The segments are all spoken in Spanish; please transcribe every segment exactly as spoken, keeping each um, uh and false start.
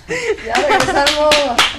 Ya regresamos.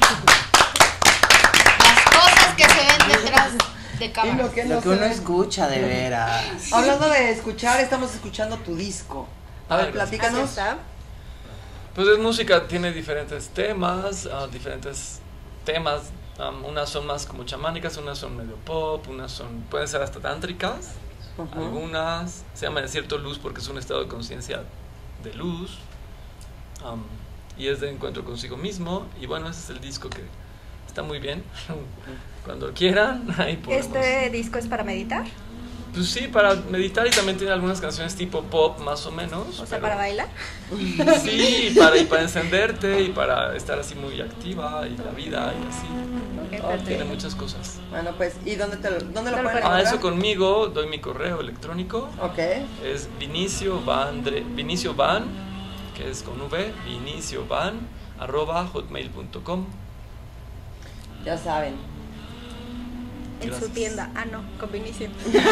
Las cosas que se ven detrás de cámaras. Lo que, Lo no que uno ve. escucha de veras. Hablando de escuchar, estamos escuchando tu disco. A Ah, ver, gracias. platícanos. está. Pues es música, tiene diferentes temas, uh, diferentes temas. Um, unas son más como chamánicas, unas son medio pop, unas son, pueden ser hasta tántricas. Uh-huh. Algunas se llama Desierto Luz porque es un estado de conciencia de luz. Um, y es de encuentro consigo mismo. Y bueno, ese es el disco que está muy bien. Cuando quieran, ahí podemos. ¿Este disco es para meditar? Pues sí, para meditar, y también tiene algunas canciones tipo pop más o menos. O sea, pero- para bailar. Sí, para, y para encenderte y para estar así muy activa y la vida y así. Ok, Ok. Tiene perfecto. muchas cosas. Bueno, pues, ¿y dónde, te lo, dónde lo ¿Dónde lo pueden pueden Ah, encontrar? eso conmigo, doy mi correo electrónico. Ok. Es Vinicio Van, Vinicio Van, que es con V, Vinicio Van, arroba hotmail punto com. Ya saben. En Gracias. su tienda. Ah, no, con Vinicio.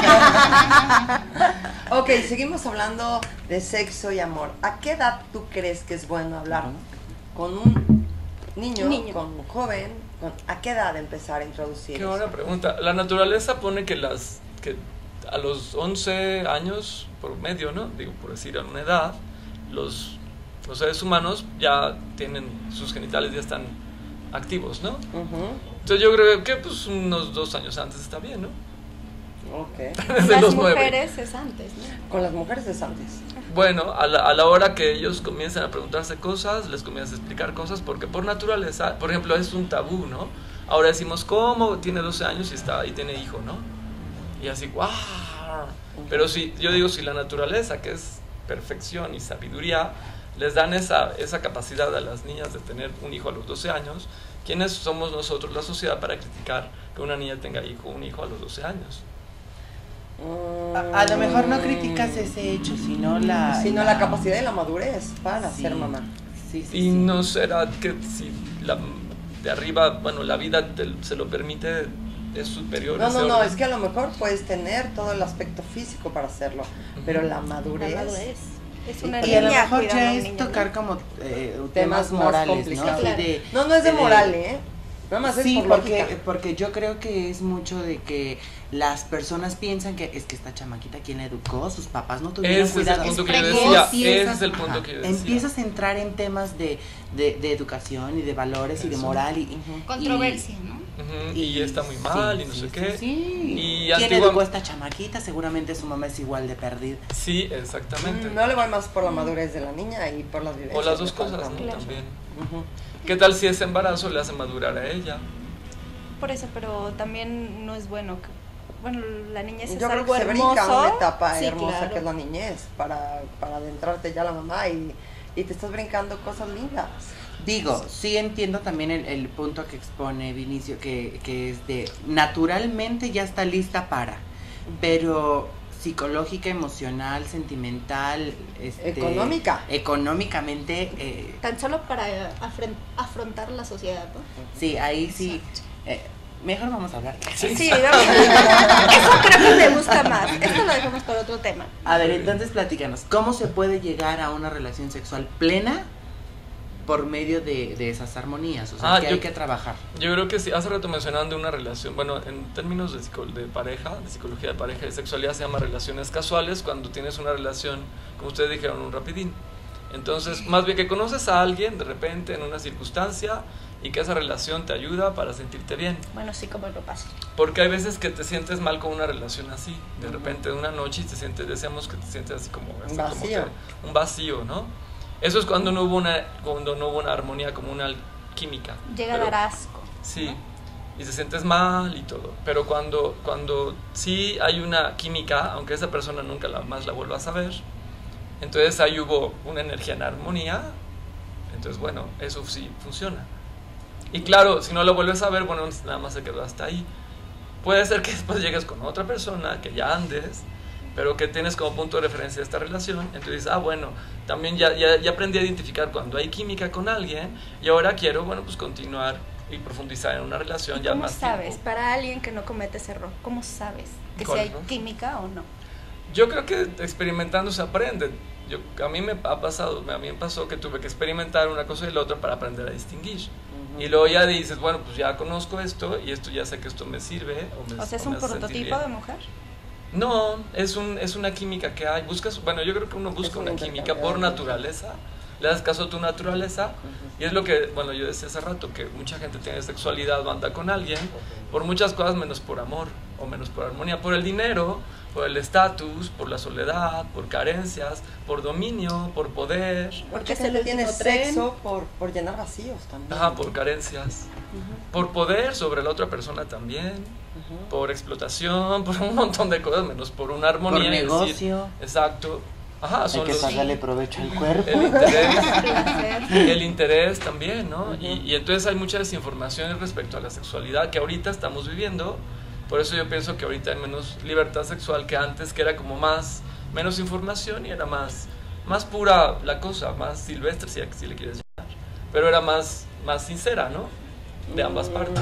Ok, seguimos hablando de sexo y amor. ¿A qué edad tú crees que es bueno hablar con un niño, Niño. con un joven? Con, ¿A qué edad empezar a introducir Qué eso? buena pregunta. La naturaleza pone que las que a los once años por medio, ¿no? Digo, por decir a una edad, los, los seres humanos ya tienen sus genitales, ya están activos, ¿no? Ujú. Entonces yo creo que pues unos dos años antes está bien, ¿no? Ok. Desde Las los nueve. mujeres es antes, ¿no? Con las mujeres es antes. Bueno, a la, a la hora que ellos comiencen a preguntarse cosas, les comienzas a explicar cosas, porque por naturaleza, por ejemplo, es un tabú, ¿no? Ahora decimos, ¿cómo? Tiene doce años y está y tiene hijo, ¿no? Y así, ¡guau! Pero si, yo digo, si la naturaleza, que es perfección y sabiduría, les dan esa, esa capacidad a las niñas de tener un hijo a los doce años, ¿quiénes somos nosotros, la sociedad, para criticar que una niña tenga hijo, un hijo a los doce años? A, a lo mejor no criticas ese hecho, sino la... Sino la capacidad y la madurez para Sí. ser mamá. Sí, sí, Y sí. no será que si la de arriba, bueno, la vida te- se lo permite, es superior. No, ese no, no, orden. es que a lo mejor puedes tener todo el aspecto físico para hacerlo, pero la madurez, La madurez. Es una Y a lo niña mejor cuidando ya a un es niño, tocar ¿no? como eh, Temas temas más morales, ¿no? complicados. Así de- No, no es de de- moral, ¿eh? Nada más es Sí, por porque, lógica. porque yo creo que es mucho de que las personas piensan que es que esta chamaquita, ¿quién la educó? Sus papás no tuvieron Ese es el cuidado. punto que yo precoz. decía. Empiezas- Ese es el punto ajá, que yo decía. Empiezas a entrar en temas de, de, de educación y de valores y de Eso. moral y, Ujú. Controversia, ¿no? Ujú, y está muy mal sí, y no sí, sé sí, qué. sí. Y ¿Quién antigua- educó a esta chamaquita? Seguramente su mamá es igual de perdida. Sí, exactamente. Mm, No le voy más por la madurez de la niña y por las vivencias. O las dos que cosas, faltan. ¿no? Claro. También. Ujú. ¿Qué tal si ese embarazo le hace madurar a ella? Por eso, pero también no es bueno que, bueno, la niñez es Yo creo algo que se hermoso. brinca una etapa Sí, hermosa claro. que es la niñez para, para adentrarte ya a la mamá y, y te estás brincando cosas lindas. Digo, sí entiendo también el, el punto que expone Vinicio, que, que es de naturalmente ya está lista para, pero psicológica, emocional, sentimental, este, Económica. económicamente, eh, Tan solo para afren- afrontar la sociedad, ¿no? sí, ahí sí, eh, mejor vamos a hablar. Sí. Sí, vamos. Eso creo que me gusta más. Esto lo dejamos para otro tema. A ver, entonces platícanos, ¿cómo se puede llegar a una relación sexual plena por medio de, de esas armonías? O sea, Ah, que yo- hay que trabajar. Yo creo que sí, hace rato mencionaban de una relación, bueno, en términos de, psico- de pareja, de psicología de pareja y de sexualidad se llama relaciones casuales, cuando tienes una relación, como ustedes dijeron, un rapidín. Entonces, más bien que conoces a alguien de repente en una circunstancia y que esa relación te ayuda para sentirte bien. Bueno, sí, como lo pasa. Porque hay veces que te sientes mal con una relación así, de repente de una noche y te sientes, decíamos que te sientes así como, así como Vacío. que- un vacío, ¿no? Eso es cuando no hubo una, cuando no hubo una armonía, como una química. Llega a Pero- dar asco. Sí, y te sientes mal y todo. Pero cuando, cuando sí hay una química, aunque esa persona nunca la, más la vuelva a saber, entonces ahí hubo una energía en armonía, entonces bueno, eso sí funciona. Y claro, si no lo vuelves a ver, bueno, nada más se quedó hasta ahí. Puede ser que después llegues con otra persona, que ya andes, pero que tienes como punto de referencia esta relación, entonces dices, ah, bueno, también ya, ya, ya aprendí a identificar cuando hay química con alguien y ahora quiero, bueno, pues continuar y profundizar en una relación ya ¿Cómo más sabes? tiempo. Para alguien que no comete ese error, ¿cómo sabes que si ¿Cuál hay error? química o no? Yo creo que experimentando se aprende. yo, a mí me ha pasado, a mí me pasó que tuve que experimentar una cosa y la otra para aprender a distinguir. Uh-huh. Y luego ya dices, bueno, pues ya conozco esto y esto ya sé que esto me sirve. O, me, o sea, ¿es o un prototipo de mujer? No, es, un, es una química que hay. Buscas, bueno, yo creo que uno busca una química por naturaleza. Le das caso a tu naturaleza. Uh-huh. Y es lo que, bueno, yo decía hace rato, que mucha gente tiene sexualidad o anda con alguien por muchas cosas menos por amor o menos por armonía, por el dinero, por el estatus, por la soledad, por carencias, por dominio, por poder. Porque se le tiene sexo por, por llenar vacíos también. Ajá, por carencias. Uh-huh. Por poder sobre la otra persona también. Uh-huh. Por explotación, por un montón de cosas, menos por una armonía. Por negocio. Decir, exacto. Ajá, son hay que los, sacarle provecho al cuerpo. El interés, el interés también, ¿no? Uh-huh. y, y entonces hay mucha desinformación respecto a la sexualidad que ahorita estamos viviendo. Por eso yo pienso que ahorita hay menos libertad sexual que antes, que era como más, menos información y era más, más pura la cosa, más silvestre, si, si le quieres llamar. Pero era más, más sincera, ¿no? De ambas partes.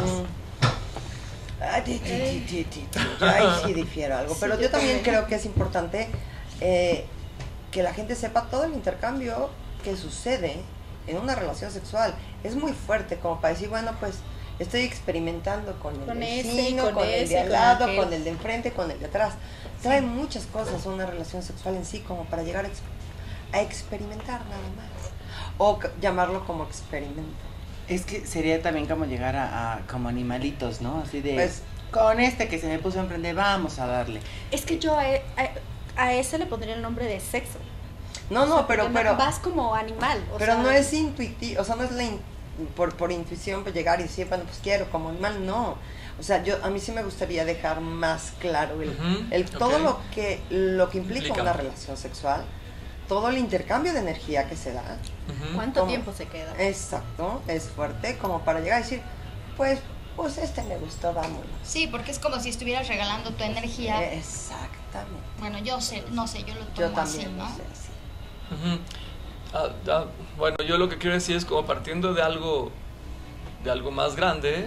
Ah, ti, ti, ti, ti, ti. Yo ahí sí difiero algo, pero yo también creo que es importante eh, que la gente sepa todo el intercambio que sucede en una relación sexual. Es muy fuerte como para decir, bueno, pues estoy experimentando con el con vecino, ese, con, con ese, el de al lado, con, con el de enfrente, con el de atrás. Trae sí. muchas cosas una relación sexual en sí como para llegar a, ex a experimentar nada más. O llamarlo como experimento. Es que sería también como llegar a, a como animalitos, ¿no? Así de, pues, con este que se me puso enfrente, vamos a darle. Es que yo a, a, a ese le pondría el nombre de sexo. No, no, o sea, pero, pero... vas como animal. O pero sea, no es intuitivo, o sea, no es la in, por, por intuición pues llegar y decir, bueno, pues quiero como animal, no. O sea, yo a mí sí me gustaría dejar más claro el, uh-huh, el todo okay. lo que lo que implica, implica una relación sexual. Todo el intercambio de energía que se da. Uh-huh. ¿Cuánto como, tiempo se queda? Exacto, es fuerte como para llegar a decir, pues, pues este me gustó, vámonos. Sí, porque es como si estuvieras regalando tu energía. Exactamente. Bueno, yo sé, no sé, yo lo tomo yo también así, ¿no? Lo sé, así. Uh-huh. ah, ah, bueno, yo lo que quiero decir es como partiendo de algo, de algo más grande.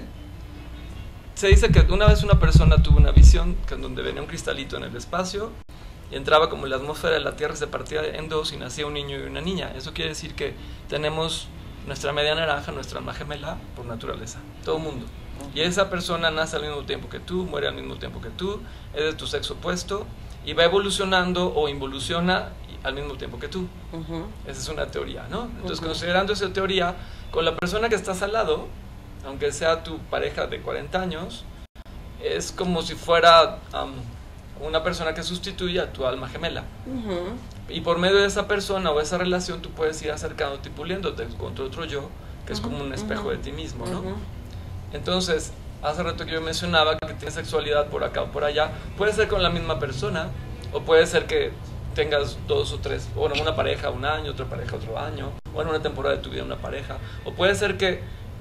Se dice que una vez una persona tuvo una visión que en donde venía un cristalito en el espacio y entraba como en la atmósfera de la Tierra, se partía en dos y nacía un niño y una niña. Eso quiere decir que tenemos nuestra media naranja, nuestra alma gemela, por naturaleza, todo mundo. Y esa persona nace al mismo tiempo que tú, muere al mismo tiempo que tú, es de tu sexo opuesto y va evolucionando o involuciona al mismo tiempo que tú. Uh-huh. Esa es una teoría, ¿no? Entonces, uh-huh. considerando esa teoría, con la persona que estás al lado, aunque sea tu pareja de cuarenta años, es como si fuera um, una persona que sustituye a tu alma gemela. Uh-huh. Y por medio de esa persona o esa relación tú puedes ir acercándote y puliéndote contra otro yo, que es uh-huh. como un espejo uh-huh. de ti mismo, ¿no? Uh-huh. Entonces, hace rato que yo mencionaba que tienes sexualidad por acá o por allá, puede ser con la misma persona, o puede ser que tengas dos o tres, o bueno, una pareja un año, otra pareja otro año, o en una temporada de tu vida una pareja, o puede ser que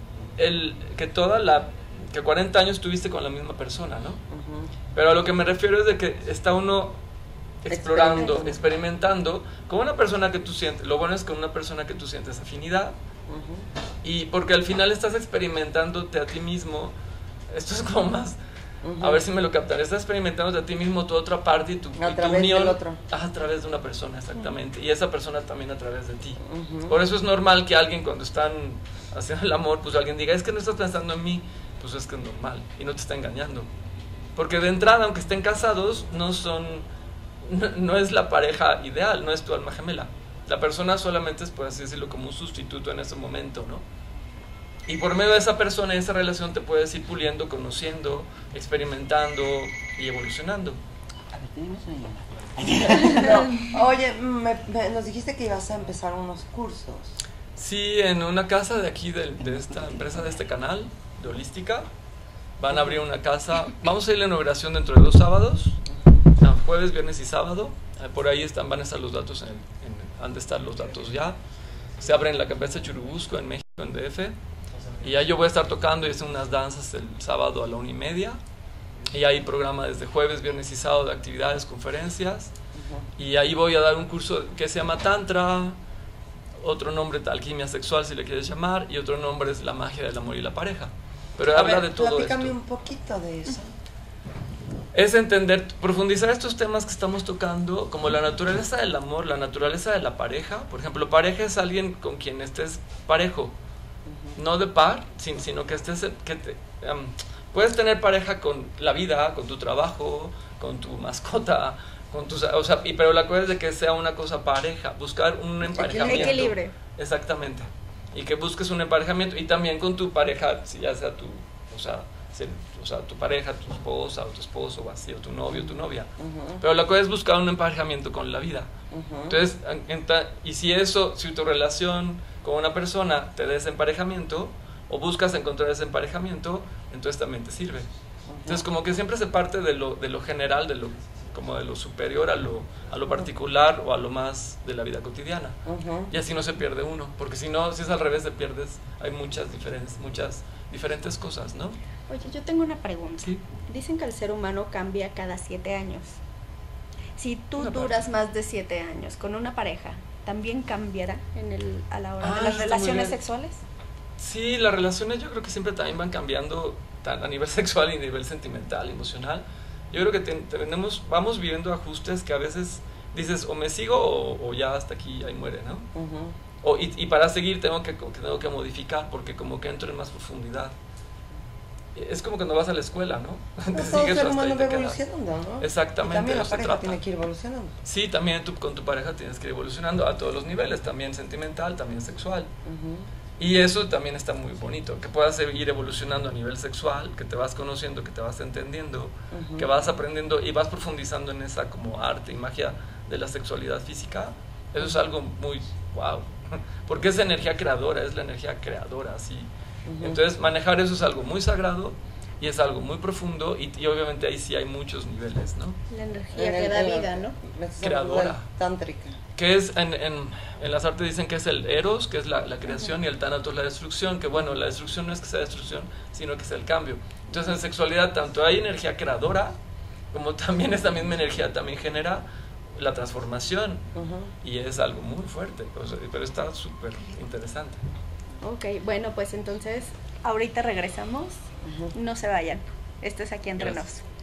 el que toda la que cuarenta años estuviste con la misma persona, ¿no? Uh-huh. Pero a lo que me refiero es de que está uno explorando, experimentando con una persona que tú sientes. Lo bueno es con una persona que tú sientes afinidad. Uh-huh. Y porque al final estás experimentándote a ti mismo. Esto es como más, uh-huh. a ver si me lo captan, estás experimentándote a ti mismo tu otra parte y tu, a y través tu unión del otro. A través de una persona, exactamente. Uh-huh. Y esa persona también a través de ti. Uh-huh. Por eso es normal que alguien cuando están haciendo el amor, pues alguien diga, es que no estás pensando en mí. Pues es que es normal y no te está engañando. Porque de entrada, aunque estén casados, no son, no, no es la pareja ideal, no es tu alma gemela. La persona solamente es, por así decirlo, como un sustituto en ese momento, ¿no? Y por medio de esa persona y esa relación te puedes ir puliendo, conociendo, experimentando y evolucionando. A ver, tenemos una llamada. No. Oye, me, me, nos dijiste que ibas a empezar unos cursos. Sí, en una casa de aquí, de, de esta empresa, de este canal, de Holística. Van a abrir una casa. Vamos a ir a la inauguración dentro de dos sábados. No, jueves, viernes y sábado. Por ahí están, van a estar los datos, en, en, han de estar los datos ya. Se abre en la cabeza de Churubusco, en México, en D F. Y ahí yo voy a estar tocando y hacer unas danzas el sábado a la una y media. Y hay programa desde jueves, viernes y sábado de actividades, conferencias. Y ahí voy a dar un curso que se llama Tantra. Otro nombre, alquimia sexual, si le quieres llamar. Y otro nombre es la magia del amor y la pareja. Pero a habla ver, de todo esto. Platícame un poquito de eso. es entender, profundizar estos temas que estamos tocando, como la naturaleza del amor, la naturaleza de la pareja. Por ejemplo, pareja es alguien con quien estés parejo, uh-huh. no de par, sin, sino que estés, que te, um, puedes tener pareja con la vida, con tu trabajo, con tu mascota, con tus, o sea, y, pero la cosa es de que sea una cosa pareja, buscar un emparejamiento. Equilibrio. Exactamente. Y que busques un emparejamiento, y también con tu pareja, si ya sea tu, o sea, ser, o sea, tu pareja, tu esposa o tu esposo o así, o tu novio o tu novia. Uh-huh. Pero la cosa es buscar un emparejamiento con la vida. Uh-huh. Entonces, en, en, y si eso, si tu relación con una persona te da ese emparejamiento, o buscas encontrar ese emparejamiento, entonces también te sirve. Uh-huh. Entonces, como que siempre se parte de lo, de lo general, de lo, como de lo superior a lo, a lo particular o a lo más de la vida cotidiana. Uh-huh. Y así no se pierde uno, porque si no, si es al revés, te pierdes. Hay muchas diferentes, muchas diferentes cosas, ¿no? Oye, yo tengo una pregunta. ¿Sí? Dicen que el ser humano cambia cada siete años. Si tú Una duras parte. más de siete años con una pareja, ¿también cambiará en el, a la hora Ah, de las está relaciones muy bien. sexuales? Sí, las relaciones yo creo que siempre también van cambiando tan a nivel sexual y a nivel sentimental, emocional. Yo creo que ten, tenemos, vamos viviendo ajustes que a veces dices o me sigo o, o ya hasta aquí ahí muere, ¿no? Uh-huh. O, y, y para seguir tengo que, tengo que modificar porque como que entro en más profundidad. Es como cuando vas a la escuela, ¿no? No, todo ser humano va evolucionando, ¿no? Exactamente. Y también la pareja tiene que ir evolucionando. Sí, también tú, con tu pareja tienes que ir evolucionando a todos los niveles, también sentimental, también sexual. Uh-huh. Y eso también está muy bonito, que puedas ir evolucionando a nivel sexual, que te vas conociendo, que te vas entendiendo, uh-huh. que vas aprendiendo y vas profundizando en esa como arte y magia de la sexualidad física. Eso es algo muy wow, porque es energía creadora, es la energía creadora, sí. Uh-huh. Entonces manejar eso es algo muy sagrado y es algo muy profundo y, y obviamente ahí sí hay muchos niveles, ¿no? La energía que da vida, ¿no? Creadora. Tántrica. Que es, en, en, en las artes dicen que es el eros, que es la, la creación, uh-huh. y el tánatos la destrucción, que bueno, la destrucción no es que sea destrucción, sino que es el cambio. Entonces en sexualidad tanto hay energía creadora, como también esta misma energía también genera la transformación, uh-huh. y es algo muy fuerte, o sea, pero está súper interesante. Ok, bueno, pues entonces ahorita regresamos, uh-huh. no se vayan, esto es Aquí Entre Nos.